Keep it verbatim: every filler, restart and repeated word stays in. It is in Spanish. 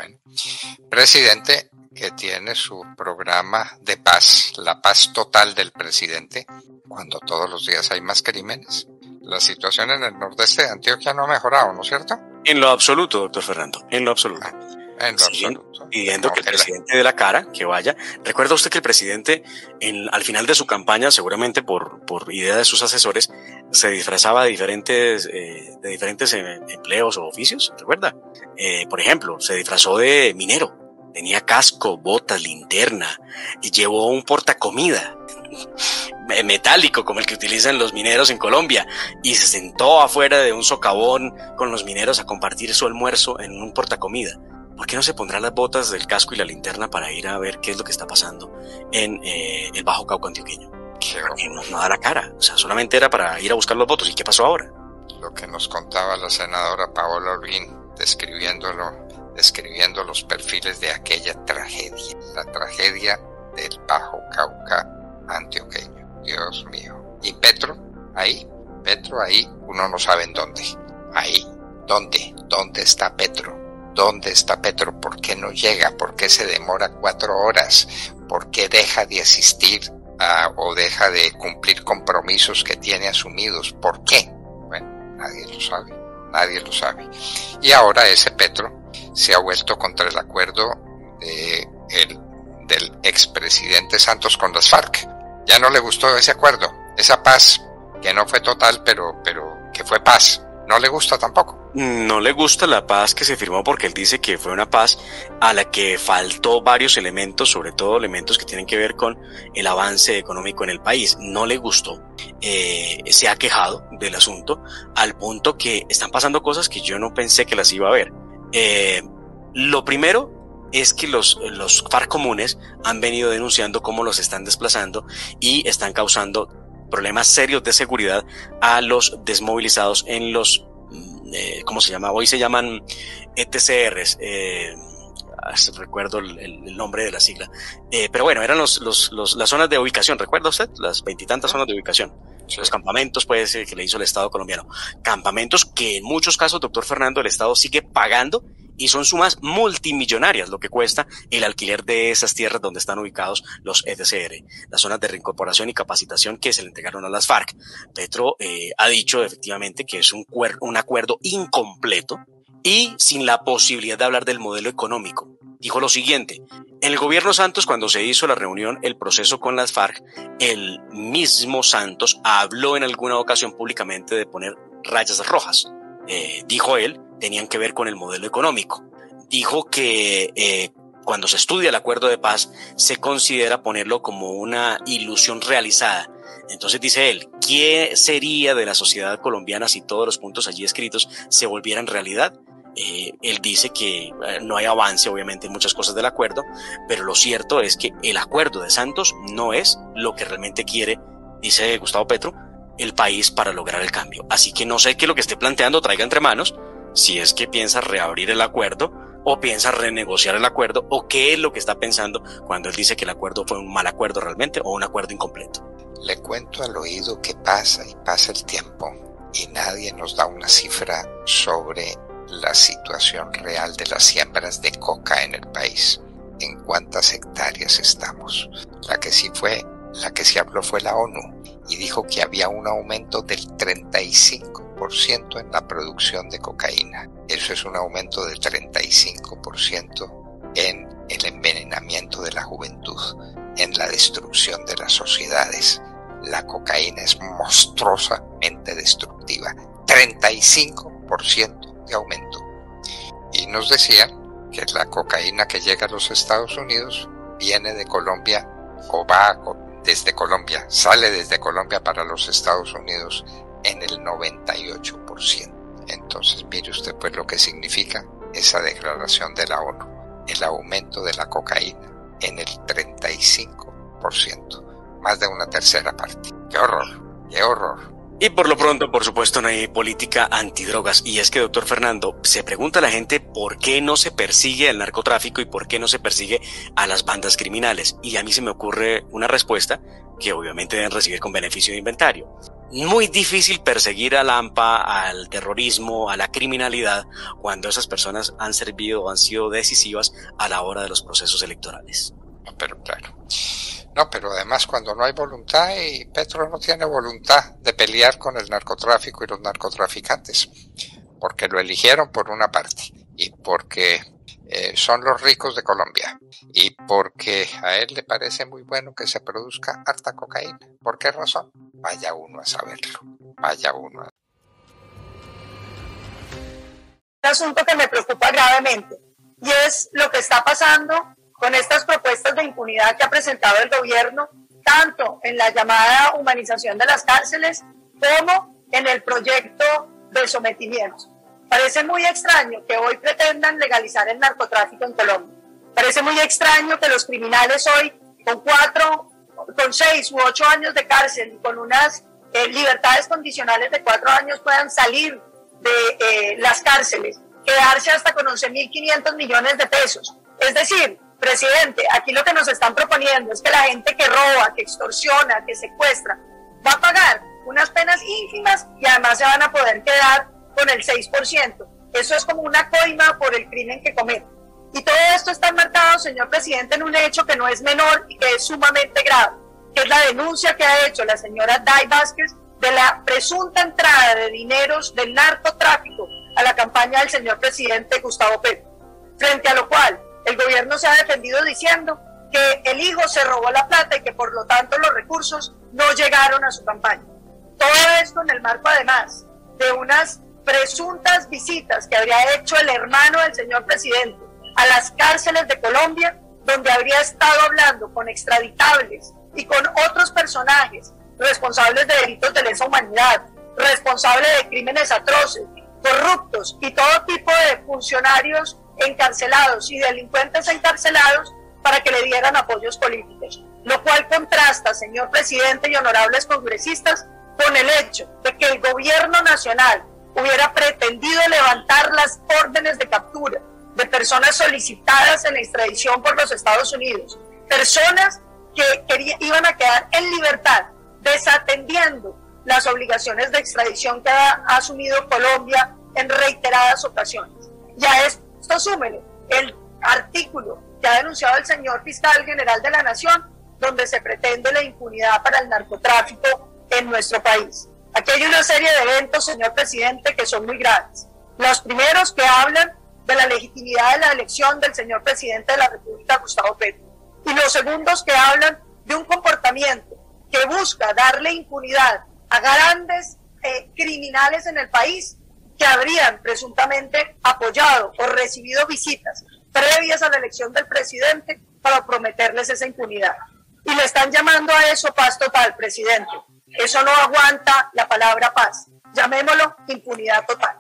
Bueno, presidente que tiene su programa de paz, la paz total del presidente, cuando todos los días hay más crímenes. La situación en el nordeste de Antioquia no ha mejorado, ¿no es cierto? En lo absoluto, doctor Fernando, en lo absoluto. Ah, en lo Siguen absoluto. pidiendo No, que el que la- presidente de la cara, que vaya. ¿Recuerda usted que el presidente, en, al final de su campaña, seguramente por, por idea de sus asesores, se disfrazaba de diferentes, eh, de diferentes eh, empleos o oficios? ¿Recuerda? Eh, por ejemplo, se disfrazó de minero. Tenía casco, botas, linterna, y llevó un portacomida eh, metálico como el que utilizan los mineros en Colombia, y se sentó afuera de un socavón con los mineros a compartir su almuerzo en un portacomida. ¿Por qué no se pondrá las botas del casco y la linterna para ir a ver qué es lo que está pasando en eh, el Bajo Cauca antioqueño? Qué Porque no, no da la cara, o sea, solamente era para ir a buscar los votos. ¿Y qué pasó ahora? Lo que nos contaba la senadora Paola Urbín, describiéndolo, describiendo los perfiles de aquella tragedia, la tragedia del Bajo Cauca antioqueño. Dios mío. ¿Y Petro? Ahí, Petro ahí, uno no sabe en dónde. Ahí, ¿dónde? ¿Dónde está Petro? ¿Dónde está Petro? ¿Por qué no llega? ¿Por qué se demora cuatro horas? ¿Por qué deja de asistir a, o deja de cumplir compromisos que tiene asumidos? ¿Por qué? Bueno, nadie lo sabe, nadie lo sabe. Y ahora ese Petro se ha vuelto contra el acuerdo de el, del expresidente Santos con las FARC. Ya no le gustó ese acuerdo, esa paz, que no fue total, pero, pero que fue paz. No le gusta tampoco. No le gusta la paz que se firmó porque él dice que fue una paz a la que faltó varios elementos, sobre todo elementos que tienen que ver con el avance económico en el país. No le gustó, eh, se ha quejado del asunto al punto que están pasando cosas que yo no pensé que las iba a ver. Eh, lo primero es que los, los FARC comunes han venido denunciando cómo los están desplazando y están causando problemas serios de seguridad a los desmovilizados en los, eh, ¿cómo se llama? Hoy se llaman E T C Rs, eh, recuerdo el, el nombre de la sigla, eh, pero bueno, eran los, los, los, las zonas de ubicación, ¿recuerda usted? Las veintitantas zonas de ubicación. Sí. Los campamentos, pues, eh, que le hizo el Estado colombiano. Campamentos que en muchos casos, doctor Fernando, el Estado sigue pagando y son sumas multimillonarias lo que cuesta el alquiler de esas tierras donde están ubicados los E T C R, las zonas de reincorporación y capacitación que se le entregaron a las FARC. Petro eh, ha dicho efectivamente que es un, cuer- un acuerdo incompleto y sin la posibilidad de hablar del modelo económico. Dijo lo siguiente: en el gobierno Santos, cuando se hizo la reunión, el proceso con las FARC, el mismo Santos habló en alguna ocasión públicamente de poner rayas rojas. Eh, dijo él, tenían que ver con el modelo económico. Dijo que eh, cuando se estudia el acuerdo de paz, se considera ponerlo como una ilusión realizada. Entonces dice él, ¿qué sería de la sociedad colombiana si todos los puntos allí escritos se volvieran realidad? Eh, él dice que eh, no hay avance obviamente en muchas cosas del acuerdo, pero lo cierto es que el acuerdo de Santos no es lo que realmente quiere, dice Gustavo Petro, el país para lograr el cambio. Así que no sé qué es lo que esté planteando traiga entre manos, si es que piensa reabrir el acuerdo o piensa renegociar el acuerdo, o qué es lo que está pensando cuando él dice que el acuerdo fue un mal acuerdo realmente o un acuerdo incompleto. Le cuento al oído que pasa y pasa el tiempo y nadie nos da una cifra sobre la situación real de las siembras de coca en el país. ¿En cuántas hectáreas estamos? La que sí fue, la que sí habló fue la ONU y dijo que había un aumento del treinta y cinco por ciento en la producción de cocaína. Eso es un aumento del treinta y cinco por ciento en el envenenamiento de la juventud, en la destrucción de las sociedades. La cocaína es monstruosamente destructiva. treinta y cinco por ciento de aumento. Y nos decían que la cocaína que llega a los Estados Unidos viene de Colombia o va desde Colombia, sale desde Colombia para los Estados Unidos en el noventa y ocho por ciento. Entonces mire usted pues lo que significa esa declaración de la ONU, el aumento de la cocaína en el treinta y cinco por ciento, más de una tercera parte. ¡Qué horror! ¡Qué horror! Y por lo pronto, por supuesto, no hay política antidrogas. Y es que, doctor Fernando, se pregunta a la gente por qué no se persigue al narcotráfico y por qué no se persigue a las bandas criminales. Y a mí se me ocurre una respuesta que obviamente deben recibir con beneficio de inventario. muy difícil perseguir al AMPA, al terrorismo, a la criminalidad, cuando esas personas han servido o han sido decisivas a la hora de los procesos electorales. No, pero claro. No, pero además cuando no hay voluntad, y Petro no tiene voluntad de pelear con el narcotráfico y los narcotraficantes, porque lo eligieron por una parte, y porque eh, son los ricos de Colombia, y porque a él le parece muy bueno que se produzca harta cocaína. ¿Por qué razón? Vaya uno a saberlo, vaya uno a... Un asunto que me preocupa gravemente, y es lo que está pasando con estas propuestas de impunidad que ha presentado el gobierno, tanto en la llamada humanización de las cárceles como en el proyecto de sometimiento. Parece muy extraño que hoy pretendan legalizar el narcotráfico en Colombia. Parece muy extraño que los criminales hoy, con cuatro, con seis u ocho años de cárcel y con unas eh, libertades condicionales de cuatro años, puedan salir de eh, las cárceles, quedarse hasta con once mil quinientos millones de pesos. Es decir, presidente, aquí lo que nos están proponiendo es que la gente que roba, que extorsiona, que secuestra, va a pagar unas penas ínfimas y además se van a poder quedar con el seis por ciento. Eso es como una coima por el crimen que cometen. Y todo esto está enmarcado, señor presidente, en un hecho que no es menor y que es sumamente grave, que es la denuncia que ha hecho la señora Day Vázquez de la presunta entrada de dineros del narcotráfico a la campaña del señor presidente Gustavo Petro. Frente a lo cual, el gobierno se ha defendido diciendo que el hijo se robó la plata y que por lo tanto los recursos no llegaron a su campaña. Todo esto en el marco además de unas presuntas visitas que habría hecho el hermano del señor presidente a las cárceles de Colombia, donde habría estado hablando con extraditables y con otros personajes responsables de delitos de lesa humanidad, responsables de crímenes atroces, corruptos y todo tipo de funcionarios encarcelados y delincuentes encarcelados para que le dieran apoyos políticos, lo cual contrasta, señor presidente y honorables congresistas, con el hecho de que el gobierno nacional hubiera pretendido levantar las órdenes de captura de personas solicitadas en extradición por los Estados Unidos, personas que querían, iban a quedar en libertad, desatendiendo las obligaciones de extradición que ha, ha asumido Colombia en reiteradas ocasiones. Ya es Esto súmele el artículo que ha denunciado el señor fiscal general de la Nación, donde se pretende la impunidad para el narcotráfico en nuestro país. Aquí hay una serie de eventos, señor presidente, que son muy graves. Los primeros que hablan de la legitimidad de la elección del señor presidente de la República, Gustavo Petro. Y los segundos que hablan de un comportamiento que busca darle impunidad a grandes eh, criminales en el país, que habrían presuntamente apoyado o recibido visitas previas a la elección del presidente para prometerles esa impunidad. Y le están llamando a eso paz total, presidente. Eso no aguanta la palabra paz. Llamémoslo impunidad total.